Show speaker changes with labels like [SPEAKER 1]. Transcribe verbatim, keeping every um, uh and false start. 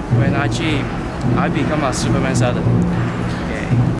[SPEAKER 1] when actually I become a Superman seller. Okay.